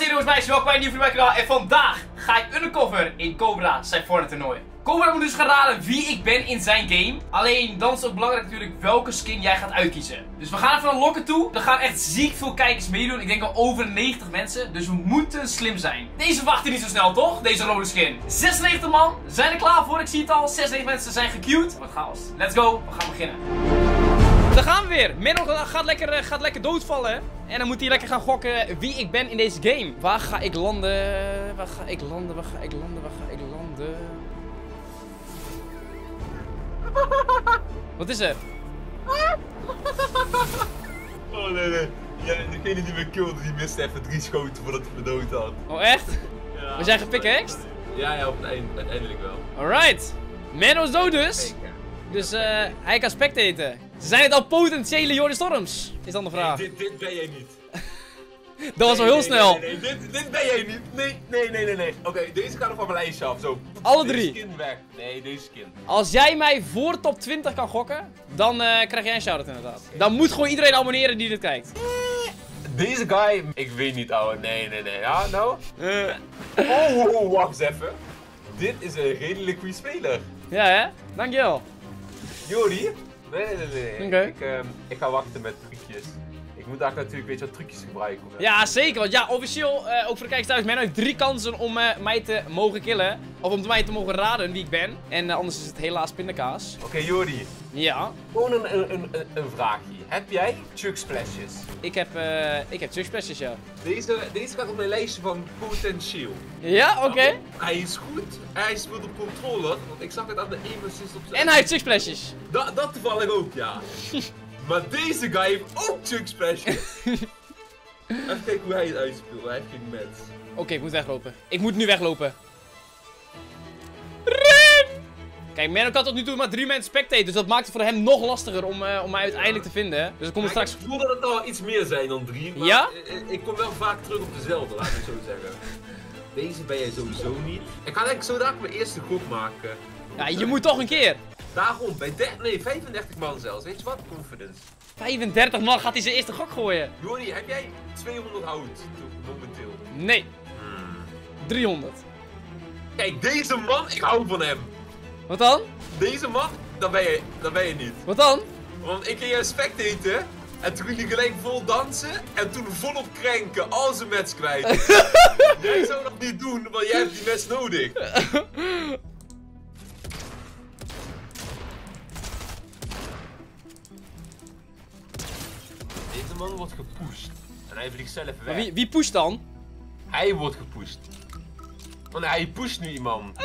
en jongens, meisjes, welkom bij een nieuwe video op mijn kanaal. En vandaag ga ik undercover in Cobra zijn Fortnite toernooi. Cobra moet dus gaan raden wie ik ben in zijn game. Alleen dan is het ook belangrijk natuurlijk welke skin jij gaat uitkiezen. Dus we gaan even naar lokken toe. Er gaan echt ziek veel kijkers meedoen. Ik denk al over 90 mensen. Dus we moeten slim zijn. Deze wachten niet zo snel, toch? Deze rode skin. 96 man zijn er klaar voor. Ik zie het al. 96 mensen zijn gequeued. Wat chaos. Let's go. We gaan beginnen. Daar gaan we weer. Menno gaat lekker doodvallen. Hè? En dan moet hij lekker gaan gokken wie ik ben in deze game. Waar ga ik landen? Waar ga ik landen? Waar ga ik landen? Waar ga ik landen? Wat is er? Oh nee. Ja, degene die me kilde, die miste even 3 schoten voordat hij me dood had. Oh echt? Ja, Was jij gepickaxed? Ja, op het uiteindelijk wel. Alright. Menno is dood dus. Dus hij kan spectaten. Zijn het al potentiële Jordi Storms? Is dan de vraag. Nee, dit ben jij niet. Dat was wel heel snel. Nee, dit ben jij niet. Nee. Oké, deze gaat nog van mijn lijstje af. Zo. Alle Deze 3. skin weg. Nee, deze skin. Als jij mij voor top 20 kan gokken, dan krijg jij een shout-out inderdaad. Dan moet gewoon iedereen abonneren die dit kijkt. Deze guy, ik weet niet ouwe. Nee. Ja, nou? Oh, wacht eens even. Dit is een redelijk goede speler. Ja hè? Dankjewel. Jordi? Nee. Oké. Ik ga wachten met trucjes. Ik moet daar natuurlijk weet je wat trucjes gebruiken. Ja, zeker. Want ja, officieel, ook voor de kijkers thuis, Menno heeft 3 kansen om mij te mogen killen. Of om mij te mogen raden wie ik ben. En anders is het helaas pindakaas. Oké, Jordi. Ja. Gewoon een vraagje. Heb jij Chug Splashes? Ik heb Chug Splashes, ja. Deze gaat op mijn lijstje van potentieel. Ja, oké. Hij is goed. Hij speelt op controller. Want ik zag het aan de aim assist op zijn... En hij heeft Chug Splashes. Dat toevallig ook, ja. Maar deze guy heeft ook Chug Splashes. Even kijken hoe hij het uitspeelt. Hij heeft geen mats. Oké, ik moet weglopen. Ik moet nu weglopen. Ren! Kijk, Menno kan tot nu toe maar 3 mensen spectaten. Dus dat maakt het voor hem nog lastiger om mij uiteindelijk te vinden. Dus ik kom er straks... Ik voel dat het al iets meer zijn dan 3. Maar ja? Ik kom wel vaak terug op dezelfde, laat ik het zo zeggen. Deze ben jij sowieso niet. Ik ga denk ik zo dadelijk mijn eerste gok maken. Ja, je moet toch een keer. Daarom, bij 35 man zelfs. Weet je wat? Confidence. 35 man gaat hij zijn eerste gok gooien. Jordi, heb jij 200 hout momenteel? Nee. 300. Kijk, deze man, ik hou van hem. Wat dan? Deze man, dat ben je niet. Wat dan? Want ik ging jou spectaten. En toen ging hij gelijk vol dansen. En toen volop krenken. Al zijn match kwijt. Jij zou dat niet doen, want jij hebt die match nodig. Deze man wordt gepusht. En hij vliegt zelf weg. Maar wie pusht dan? Hij wordt gepusht. Want hij pusht nu iemand.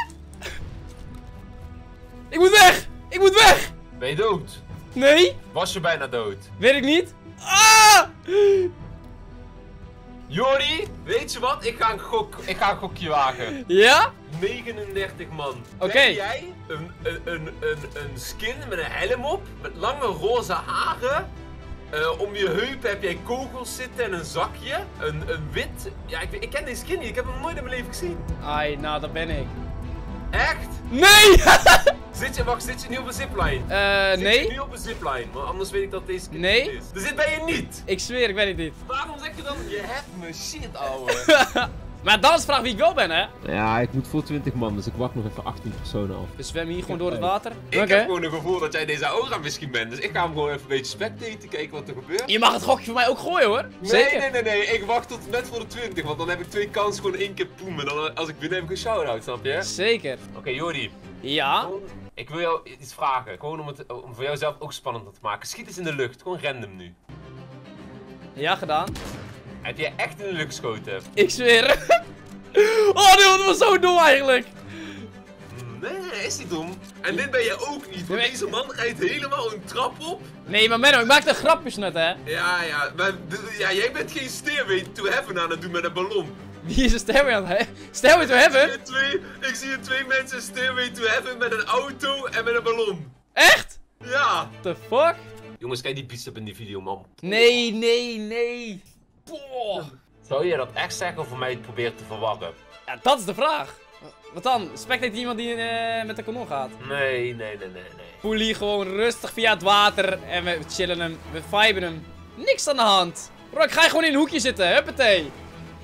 Ik moet weg! Ik moet weg! Ben je dood? Nee? Was je bijna dood? Weet ik niet. Ah! Jordi, weet je wat? Ik ga een gokje wagen. Ja? 39 man. Oké. Heb jij een skin met een helm op, met lange roze haren? Om je heup heb jij kogels zitten en een zakje. Een wit. Ja, ik ken deze skin niet. Ik heb hem nog nooit in mijn leven gezien. Ai, nou, dat ben ik. Echt? Nee! Zit je nu op een zipline? Nee. Zit je nu op een zipline? Want anders weet ik dat deze skin Nee. niet is. Dus dit ben je niet. Ik zweer, ik weet het niet. Waarom zeg je dan? Je hebt me shit, ouwe. Maar dan is de vraag wie ik wel ben, hè? Ja, ik moet voor 20 man, dus ik wacht nog even 18 personen af. We zwemmen hier gewoon door het water. Ik Oké. heb gewoon een gevoel dat jij deze aura misschien bent. Dus ik ga hem gewoon even een beetje spectaten, kijken wat er gebeurt. Je mag het gokje voor mij ook gooien, hoor. Zeker. Nee. Ik wacht tot net voor de 20, want dan heb ik 2 kansen gewoon 1 keer poem. En dan, als ik win heb ik een shout-out, snap je? Zeker. Oké, Jordi. Ja? Ik wil jou iets vragen. Gewoon om voor jou zelf ook spannender te maken. Schiet eens in de lucht. Gewoon random nu. Ja, gedaan. Heb jij echt in de lucht geschoten? Ik zweer. Oh, nee, dat was zo dom eigenlijk. Nee, is niet dom. En dit ben je ook niet. Want deze man rijdt helemaal een trap op. Nee, maar Menno, ik maak er grapjes net, hè? Ja, maar jij bent geen Stairway to Heaven aan het doen met een ballon. Wie is een Stairway aan het Stairway to Heaven? Ik zie hier 2 mensen Stairway to Heaven met een auto en met een ballon. Echt? Ja. The fuck? Jongens, kijk die bicep in die video, man. Nee. Poh. Zou je dat echt zeggen of voor mij het proberen te verwarren? Ja, dat is de vraag. Wat dan? Spectate iemand die met de kanon gaat? Nee. Poelie gewoon rustig via het water en we chillen hem, we viben hem. Niks aan de hand. Bro, ik ga gewoon in een hoekje zitten, huppatee.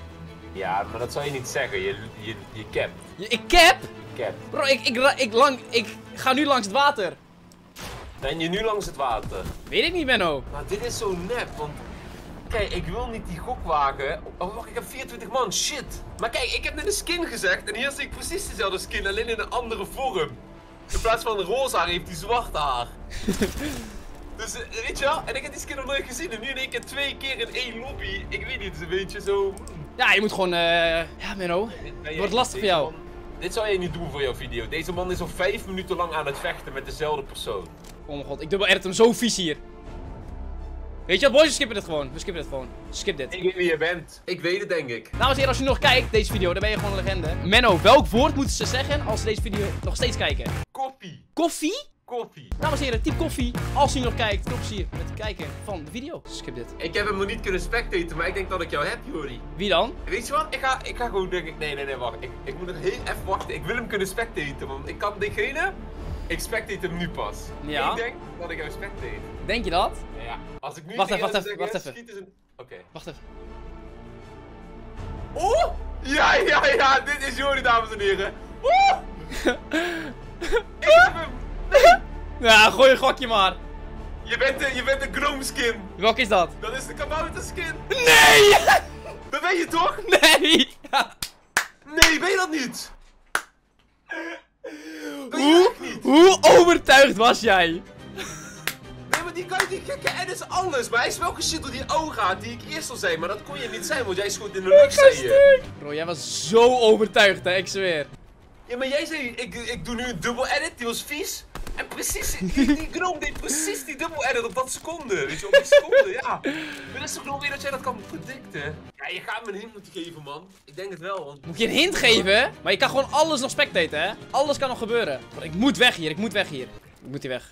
Ja, maar dat zou je niet zeggen. Je capt. Ik cap? Cap. Bro, ik ga nu langs het water. Ben je nu langs het water? Weet ik niet, Menno. Maar dit is zo nep, want... Kijk, ik wil niet die gok wagen. Oh, wacht, ik heb 24 man. Shit. Maar kijk, ik heb net een skin gezegd. En hier zie ik precies dezelfde skin, alleen in een andere vorm. In plaats van roze haar heeft hij zwart haar. Dus, weet je wel? En ik heb die skin nog nooit gezien. En nu in één keer 2 keer in 1 lobby. Ik weet niet, het is een beetje zo... Ja, je moet gewoon, ja, Menno. Het wordt lastig voor jou. Dit zou jij niet doen voor jouw video. Deze man is al 5 minuten lang aan het vechten met dezelfde persoon. Oh mijn god, ik dubbel edit hem zo vies hier. Weet je wat, boys? We skippen dit gewoon. We skippen dit gewoon. Skip dit. Ik weet wie je bent. Ik weet het, denk ik. Dames en heren, als je nog kijkt, deze video, dan ben je gewoon een legende. Menno, welk woord moeten ze zeggen als ze deze video nog steeds kijken? Koffie. Koffie? Koffie. Dames en heren, typ koffie. Als je nog kijkt, veel plezier met het kijken van de video. Skip dit. Ik heb hem nog niet kunnen spectaten, maar ik denk dat ik jou heb, Jori. Wie dan? Weet je wat? Ik ga gewoon denk ik... Nee, wacht. Ik moet nog heel even wachten. Ik wil hem kunnen spectaten, want ik kan diegene... Ik spectate hem nu pas. Ja. Ik denk dat ik jou spectate. Denk je dat? Ja. Als ik nu Wacht tegen even, hem wacht zeg, even. schiet is een... Oké. Wacht even. Oh! Ja, dit is Jori, dames en heren. Oh! Ik heb hem! Ja, gooi een gokje maar. Je bent de Gnome skin. Welke is dat? Dat is de kabouter skin. Nee! Dat ben je toch? Nee! Nee, ben je dat niet? Ben je echt niet? Hoe overtuigd was jij? Nee, maar die kan je niet kicken en is alles. Maar hij is welke shit door die ogen gaat die ik eerst al zei. Maar dat kon je niet zijn, want jij schoot in de lucht, zei je. Bro, jij was zo overtuigd, hè, ik zweer. Ja, maar jij zei, ik doe nu een dubbel edit, die was vies. En precies, die Gnome deed precies die dubbel edit op dat seconde. Weet je, op die seconde, ja. Maar is toch gewoon weer dat jij dat kan predicten? Ja, je gaat me een hint moeten geven, man. Ik denk het wel, want... Moet je een hint geven? Maar je kan gewoon alles nog spectaten, hè? Alles kan nog gebeuren. Bro, ik moet weg hier, ik moet weg hier. Ik moet hier weg.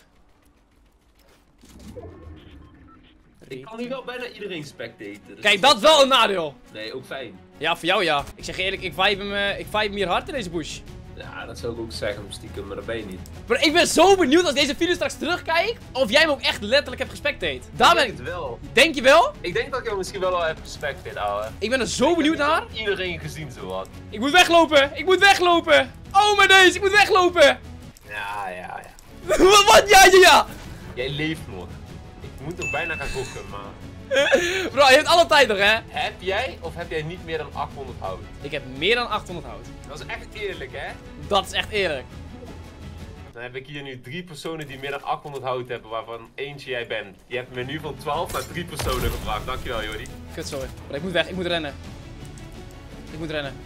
Ik kan hier wel bijna iedereen spectaten. Dus Kijk, dat is wel een nadeel. Nee, ook fijn. Ja, voor jou ja. Ik zeg je eerlijk, ik vibe hem hier hard in deze bush. Ja, dat zou ik ook zeggen, stiekem, maar dat ben je niet. Bro, ik ben zo benieuwd als deze video straks terugkijkt, of jij hem ook echt letterlijk hebt gespectate. Daar ben Ik denk het wel. Denk je wel? Ik denk dat ik hem misschien wel al heb gespectate, ouwe. Ik ben er zo benieuwd naar. Iedereen gezien zo wat. Ik moet weglopen! Ik moet weglopen! Oh mijn deze, ik moet weglopen! Ja. Wat? Ja! Jij leeft nog. Ik moet nog bijna gaan gokken, maar... Bro, je hebt alle tijd nog, hè? Heb jij of heb jij niet meer dan 800 hout? Ik heb meer dan 800 hout. Dat is echt eerlijk, hè? Dat is echt eerlijk. Dan heb ik hier nu 3 personen die meer dan 800 hout hebben, waarvan eentje jij bent. Je hebt me nu van 12 naar 3 personen gebracht. Dankjewel, Jori. Kut, sorry. Bro, ik moet weg, ik moet rennen. Ik moet rennen.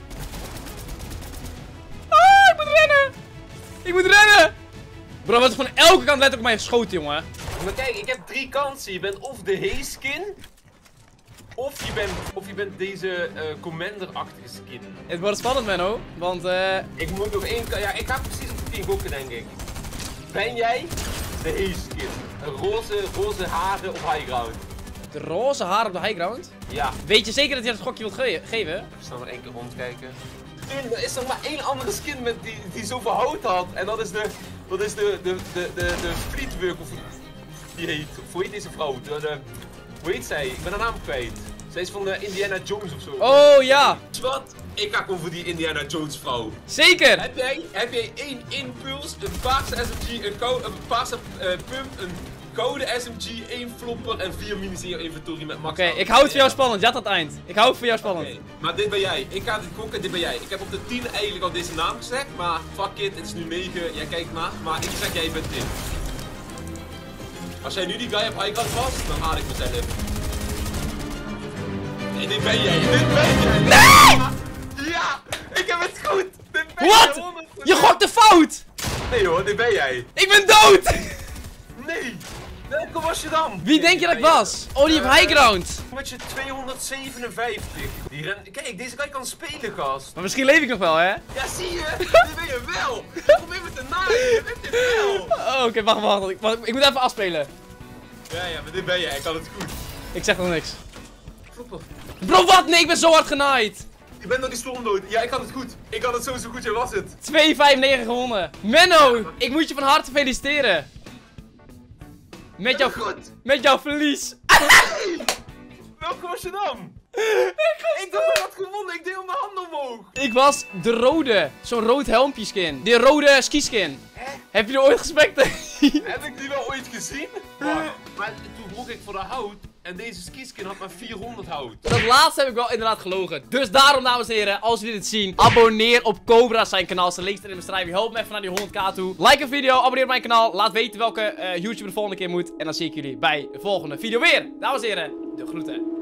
Ah, ik moet rennen! Ik moet rennen! Bro, wat is van elke kant letterlijk op mij geschoten, jongen. Maar kijk, ik heb 3 kansen. Je bent of de Hay-skin, of je bent deze Commander-achtige skin. Het wordt spannend, Menno, want Ik moet nog 1 ja, ik ga precies op de 10 gokken, denk ik. Ben jij de Hay-skin? Roze haren op high ground? de roze haar op de high ground. Ja. Weet je zeker dat je dat gokje wilt geven? Ik zal nog 1 keer rondkijken. Er is nog maar 1 andere skin met die zoveel hout had. En dat is de Fleetwork, of die heet. Of hoe heet deze vrouw? Hoe heet zij? Ik ben haar naam kwijt. Zij is van de Indiana Jones of zo. Oh ja! Wat? Ik ga gewoon voor die Indiana Jones vrouw. Zeker! Heb jij 1 impuls, een paarse SMG, een paarse pump, een gouden SMG, 1 flopper en 4 minis in je inventory met max. Oké, ik hou het voor jou spannend. Ja, tot het eind. Ik hou het voor jou spannend. Okay, maar dit ben jij. Ik ga dit gokken, dit ben jij. Ik heb op de 10 eigenlijk al deze naam gezegd, maar fuck it, het is nu 9. Jij kijkt maar, maar ik zeg jij bent dit. Als jij nu die guy op high ground was, dan haal ik mezelf. Nee, dit ben jij. Dit ben jij. Nee! Ja! Ik heb het goed! Dit ben Wat? jij, 100%. Je gokte fout! Nee hoor, dit ben jij. Ik ben dood! Nee! Welke was je dan? Wie denk je dat ik was? Oh, die op high ground. Met je 257. Kijk, deze guy kan spelen, gast. Maar misschien leef ik nog wel, hè? Ja, zie je? Dit ben je wel. Probeer me te naaien. Je bent dit wel. Oh, oké, wacht. Ik moet even afspelen. Ja, maar dit ben jij. Ik kan het goed. Ik zeg nog niks. Flopper. Bro, wat? Nee, ik ben zo hard genaaid. Je bent nog die stormdood. Ja, ik kan het goed. Ik kan het sowieso goed. Jij was het. 2-5-9 gewonnen. Menno, ik moet je van harte feliciteren. Met jouw verlies. Hey! Welke was je dan? Ik dacht dat ik had gewonnen. Ik was de rode. Zo'n rood helmpje skin. Die rode skiskin. Heb je er ooit gespekt? Heb ik die wel ooit gezien? Maar toen vroeg ik voor de hout. En deze skiskin had maar 400 hout. Dat laatste heb ik wel inderdaad gelogen. Dus daarom, dames en heren, als jullie dit zien, abonneer op Cobra zijn kanaal. Zijn links in de beschrijving. Help me even naar die 100k toe. Like een video, abonneer op mijn kanaal. Laat weten welke YouTuber de volgende keer moet. En dan zie ik jullie bij de volgende video weer. Dames en heren, de groeten.